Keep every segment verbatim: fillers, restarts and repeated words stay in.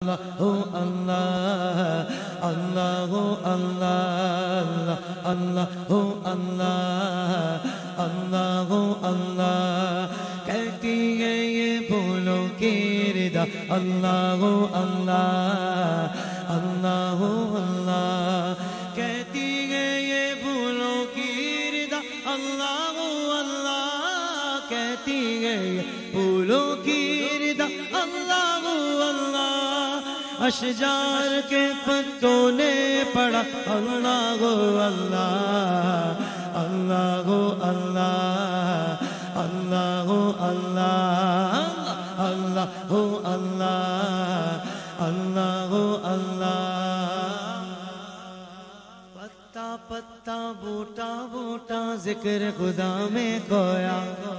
اللہ اللہ اللہ اللہ اللہ اللہ اللہ اللہ کہتی ہے یہ پھولوں کی ردا اللہ اللہ اللہ اللہ کہتی ہے یہ پھولوں کی ردا اللہ اللہ کہتی ہے یہ پھولوں کی ردا اللہ اللہ اشجار کے پتوں نے پڑھا اللہ اللہ اللہ اللہ اللہ اللہ اللہ اللہ اللہ پتا پتا بوٹا بوٹا ذکر خدا میں کھویا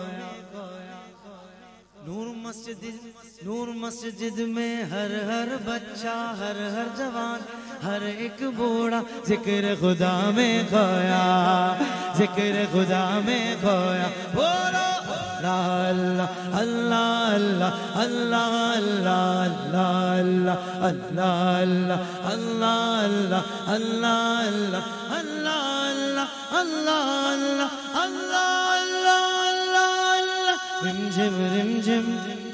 نور مسجد نور مسجد میں ہر ہر بچہ ہر ہر جوان ہر ایک بوڑھا ذکر خدا میں کھویا ذکر خدا میں کھویا بولو اللہ اللہ اللہ اللہ اللہ اللہ اللہ اللہ اللہ اللہ اللہ اللہ اللہ رم جم رم جم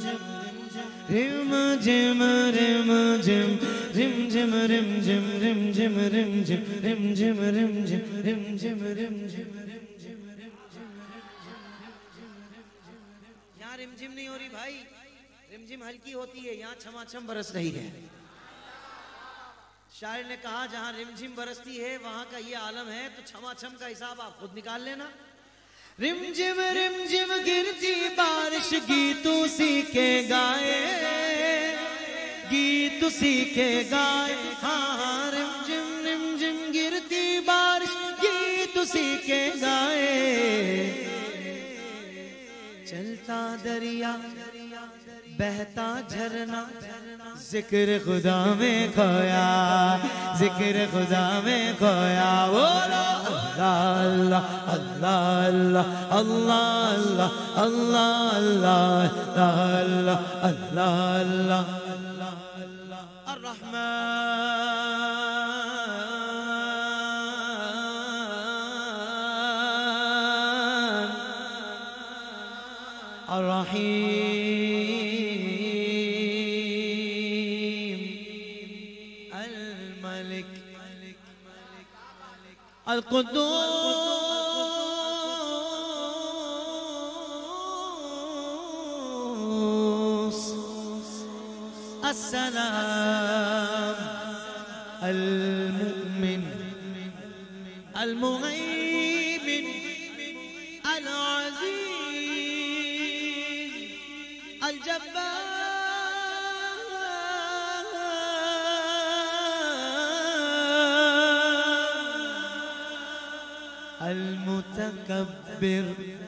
رم جم رم جم رم جم رم جم رم جم رم جم رم جم رم جم رم جم رم جم یہاں رم جم نہیں ہو رہی بھائی رم جم ہلکی ہوتی ہے یہاں چھما چھم برس رہی ہے شاعر نے کہا جہاں رم جم برستی ہے وہاں کا یہ عالم ہے تو چھما چھم کا حساب آپ خود نکال لینا رم جم رم جم گرتی بارش گیت اسی کے گائے گیت اسی کے گائے ہاں رم جم رم جم گرتی بارش گیت اسی کے گائے چلتا دریا بہتا جھرنا ذکر خدا میں کھویا ذکر خدا میں کھویا بولو اللہ اللہ اللہ اللہ اللہ اللہ اللہ اللہ الرحمن الرحیم القدوس السلام المؤمن المهيمن العزيز الجبار المتکبر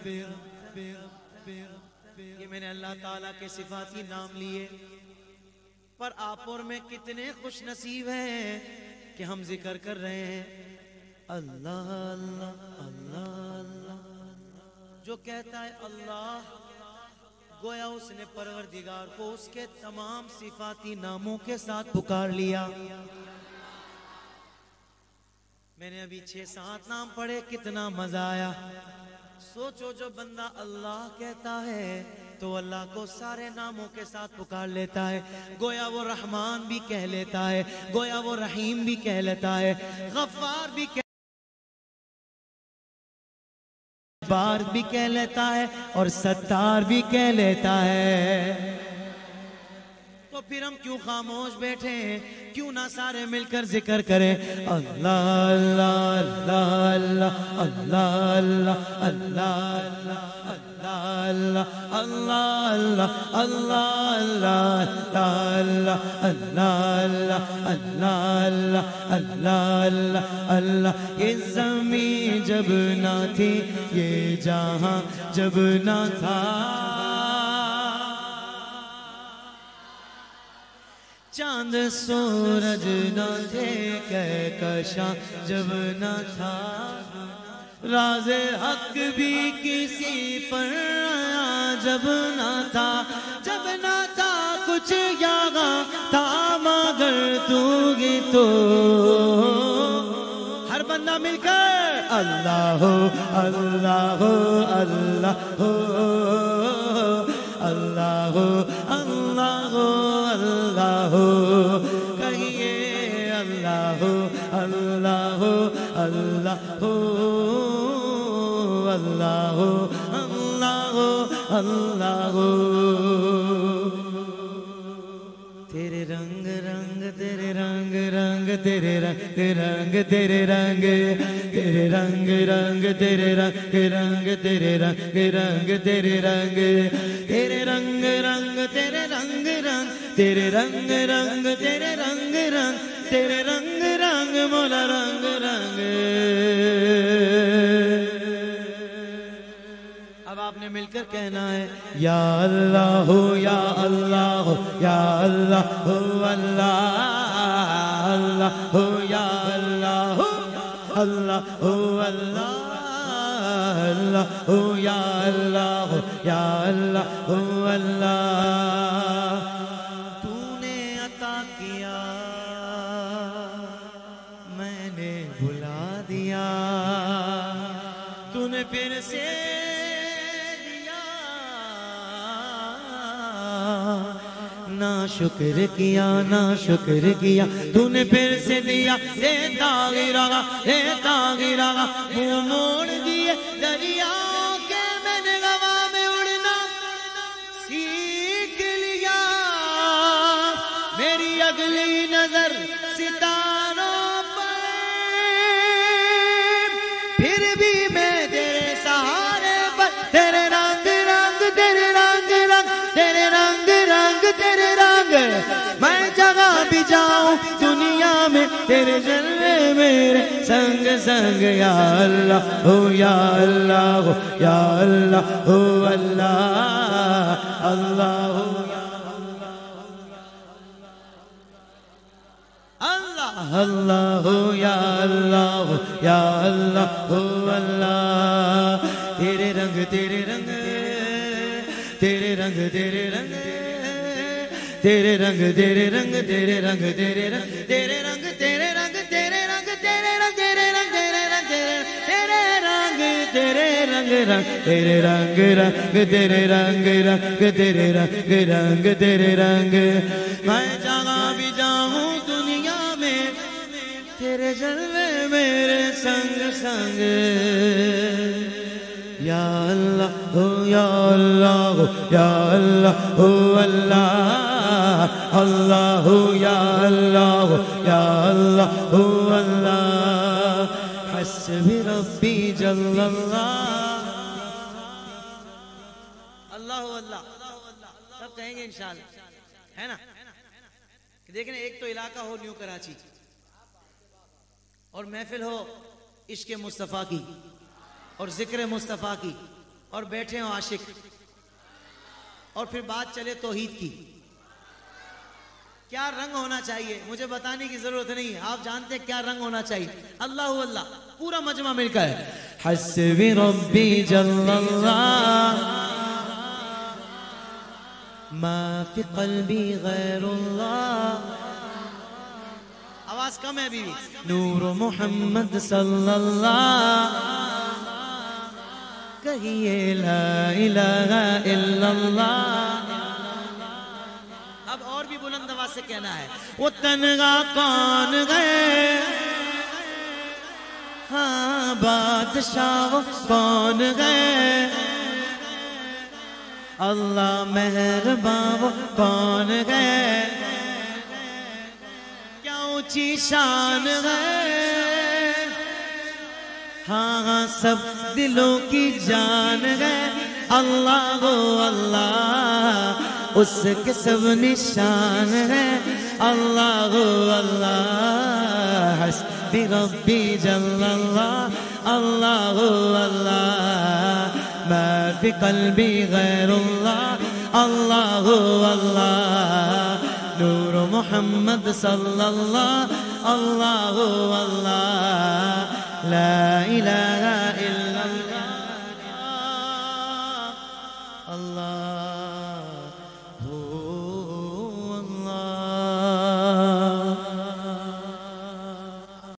یہ میں نے اللہ تعالیٰ کے صفاتی نام لیے پر آپ اور میں کتنے خوش نصیب ہیں کہ ہم ذکر کر رہے ہیں اللہ اللہ اللہ اللہ جو کہتا ہے اللہ گویا اس نے پروردگار کو اس کے تمام صفاتی ناموں کے ساتھ پکار لیا میں نے ابھی چھ سات نام پڑھے کتنا مزہ آیا سوچو جو بندہ اللہ کہتا ہے تو اللہ کو سارے ناموں کے ساتھ پکار لیتا ہے گویا وہ رحمان بھی کہہ لیتا ہے گویا وہ رحیم بھی کہہ لیتا ہے غفار بھی کہہ بار بھی کہہ لیتا ہے اور ستار بھی کہہ لیتا ہے تو پھر ہم کیوں خاموش بیٹھے ہیں کیوں نہ سارے مل کر ذکر کریں اللہ اللہ اللہ اللہ اللہ اللہ اللہ اللہ اللہ اللہ اللہ اللہ یہ زمین جب نہ تھی یہ جہاں جب نہ تھا چاند سورج نہ تھے کہکشاں جب نہ تھا راز حق بھی کسی پر آیا جب نہ تھا جب نہ تھا کچھ یہاں تھا اگر تو گی تو ہر بندہ مل کر اللہ ہو اللہ ہو اللہ ہو اللہ ہو اللہ ہو اللہ ہو کہیے اللہ ہو اللہ ہو اللہ ہو اللہ ہو اللہ ہو اللہ ہو تیرے رنگ رنگ تیرے رنگ رنگ تیرے رنگ رنگ تیرے رنگ تیرے رنگ رنگ تیرے رنگ رنگ تیرے رنگ رنگ تیرے رنگ تیرے رنگ رنگ تیرے رنگ رنگ تیرے رنگ رنگ تیرے رنگ رنگ تیرے رنگ رنگ مولا رنگ رنگ اب آپ نے مل کر کہنا ہے یا اللہ ہو یا اللہ ہو یا اللہ ہو اللہ اللہ ہو یا اللہ ہو اللہ ہو اللہ اللہ ہو یا اللہ ہو یا اللہ ہو اللہ تو نے عطا کیا میں نے بھلا دیا تو نے پھر سے نا شکر کیا نا شکر کیا تو نے پھر سے دیا دیتا گرا دیتا گرا منہ موڑ دیے دریاؤں کے میں نے ہوا میں اڑنا سیکھ لیا میری اگلی نظر ستاروں پر پھر بھی میں تیرے سہارے پر تیرے رنگ رنگ تیرے رنگ رنگ تیرے رنگ رنگ تیرے رنگ میں جگہ بھی جاؤں دنیا میں تیرے جلوے میرے سنگ سنگ یا اللہ ہو یا اللہ ہو یا اللہ ہو اللہ اللہ ہو اللہ اللہ ہو یا اللہ ہو یا اللہ ہو اللہ تیرے رنگ تیرے رنگ تیرے رنگ تیرے رنگ تیرے رنگ تیرے رنگ تیرے رنگ تیرے رنگ تیرے رنگ تیرے رنگ تیرے رنگ تیرے رنگ تیرے رنگ تیرے رنگ تیرے رنگ تیرے رنگ رنگ تیرے رنگ رنگ تیرے رنگ رنگ تیرے رنگ رنگ تیرے رنگ میں جہاں بھی جاؤں دنیا میں تیرے جلوے میرے سنگ سنگ یا اللہ ہو یا اللہ ہو یا اللہ ہو اللہ اللہ ہو یا اللہ ہو یا اللہ ہو اللہ حسبی ربی جل اللہ اللہ ہو اللہ سب کہیں گے انشاءاللہ ہے نا دیکھیں ایک تو علاقہ ہو نیو کراچی اور محفل ہو عشق مصطفیٰ کی اور ذکر مصطفیٰ کی اور بیٹھے ہوں عاشق اور پھر بات چلے توحید کی کیا رنگ ہونا چاہیے مجھے بتانے کی ضرورت نہیں آپ جانتے کیا رنگ ہونا چاہیے اللہ اللہ پورا مجمع مل کر حسبی ربی جل اللہ ما فی قلبی غیر اللہ آواز کم ہے بھی نور محمد صلی اللہ کہیے لا الہ الا اللہ اب اور بھی بلند آواز سے کہنا ہے وہ تنگا کون گئے ہاں بادشاہ کون گئے اللہ مہربان کون گئے کیا اونچی شان گئے ہاں ہاں سب دلوں کی جان گئے اللہ ہو اللہ اس کے سب نشان ہے اللہ ہو اللہ حسبی ربی جل اللہ اللہ ہو اللہ ما فی قلبی غیر اللہ اللہ ہو اللہ نور محمد صلی اللہ اللہ ہو اللہ لا الہ الا